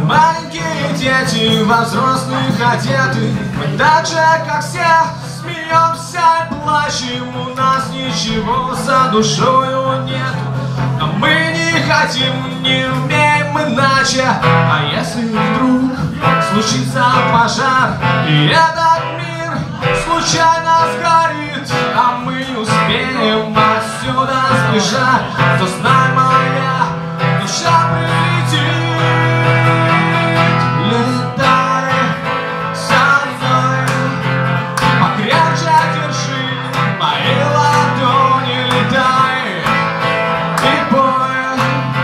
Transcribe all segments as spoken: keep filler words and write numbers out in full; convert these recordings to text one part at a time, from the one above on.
Маленькие дети во взрослых одеты. Мы так же, как все, смеемся и плачем. У нас ничего за душою нету, но мы не хотим, не умеем иначе. А если вдруг случится пожар, и этот мир случайно сгорит, а мы не успеем отсюда сбежать, то знай, моя душа прилетит. Летай со мной, покрепче держи мои ладони, летай и пой.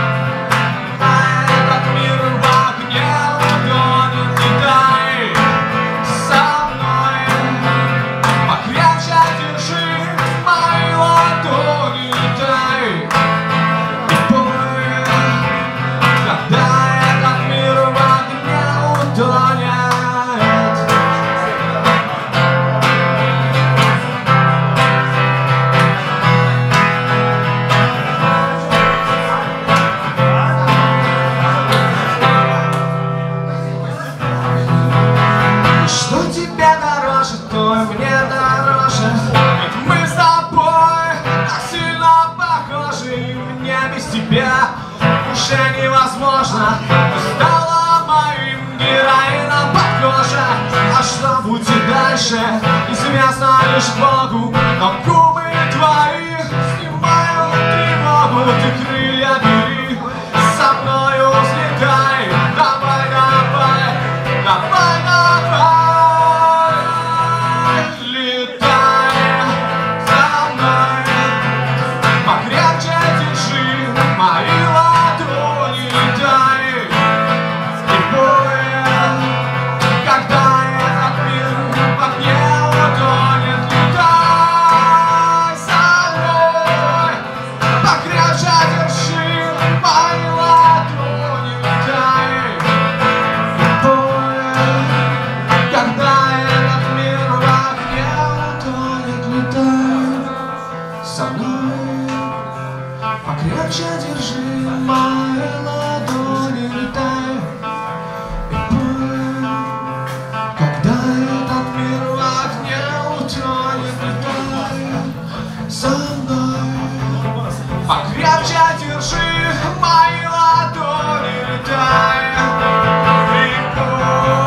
А этот мир в огне утонет, летай со мной, покрепче держи мои ладони, летай и пой. Когда этот мир в огне утонет. Что тебе дороже, то и мне дороже. Ведь мы с тобой так сильно похожи, и мне без тебя уже невозможно. Ты стала моим героином под кожей. А что будет дальше, известно лишь Богу. Но губы твои снимают тревогу. Ты крылья бери, со мною взлетай. Давай, давай, давай, давай, летай со мной, покрепче держи мои ладони, летай и пой. Когда этот мир в огне утонет, летай со мной, покрепче держи мои ладони, летай и пой. Когда этот мир в огне утонет, летай со мной, покрепче держи мои ладони, летай и пой. Когда этот мир в огне утонет, летай со мной, покрепче держи мои ладони, летай и пой.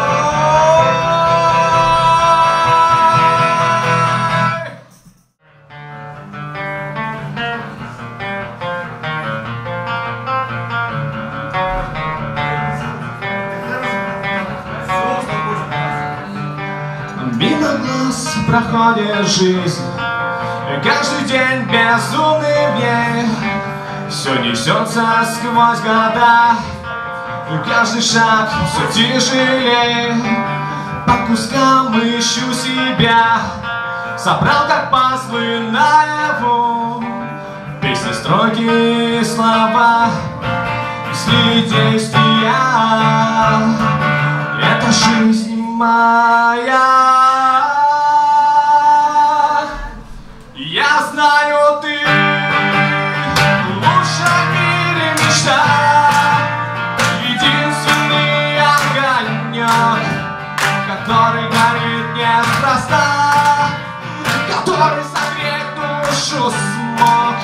Мимо глаз проходит жизнь, и каждый день безумный в ней. Все несется сквозь года, и каждый шаг все тяжелее. По кускам ищу себя, собрал как пазлы наяву. Песни, строки и слова, мысли, действия. Это жизнь моя. Я знаю, ты лучше в мире мечта, единственный огонек, который горит неспроста, который согреть душу смог,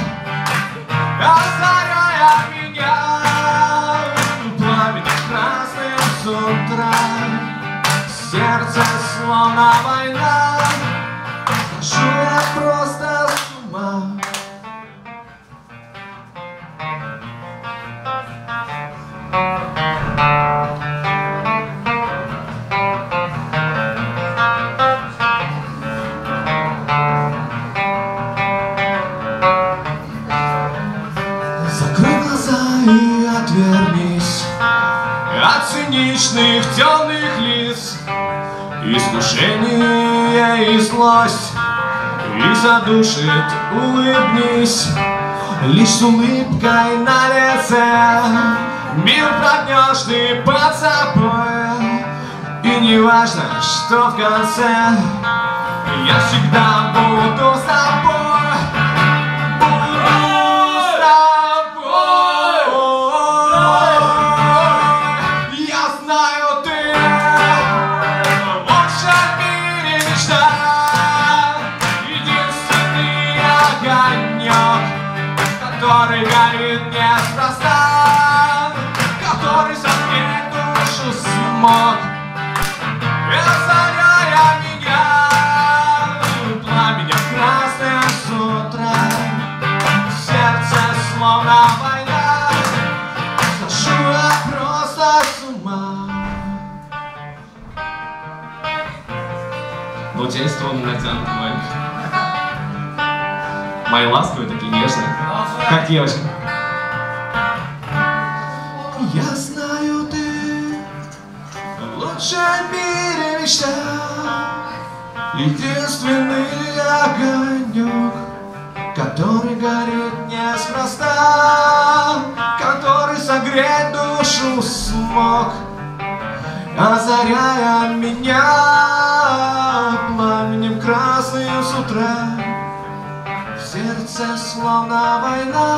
озаряя меня пламенем красным с утра. Сердце словно война, схожу я просто с ума. Закрой глаза и отвернись от циничных темных лиц. Искушение и злость и задушит, улыбнись. Лишь с улыбкой на лице мир прогнешь ты под собой. И не важно, что в конце, я всегда буду с тобой. Буду с тобой. Я неспроста, который согреет душу смог, озаряя меня пламенем красным с утра. В сердце словно война, схожу я просто с ума. Вот здесь струнный натянут мой. Мои ласковые такие нежные, как девочка. Я знаю, ты в лучшем мире мечта, единственный огонек, который горит неспроста, который согреть душу смог, озаряя меня пламенем красным с утра. В сердце словно война,